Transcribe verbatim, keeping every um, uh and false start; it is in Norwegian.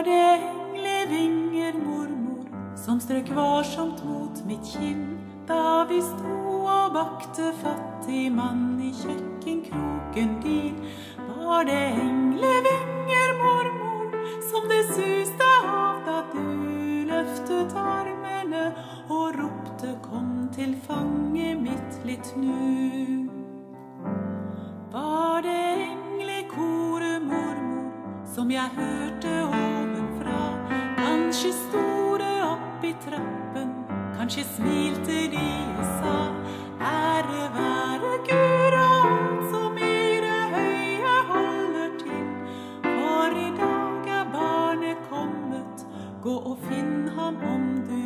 det englevinger, mormor, som strøk varsomt mot mitt kinn, da vi sto og bakte fattig mann i kjøkkenkroken din? Var det englevinger, mormor, som det suste av da du løftet armene og ropte kom til fanget mitt litt nu? Var det englekoret, mormor, som jeg hørte ovenfra? Kanskje sto det opp i trappen, kanskje smilte de og sa: ære være Gud og alt som i det høye holder til, for i dag er barnet kommet, gå og finn ham om du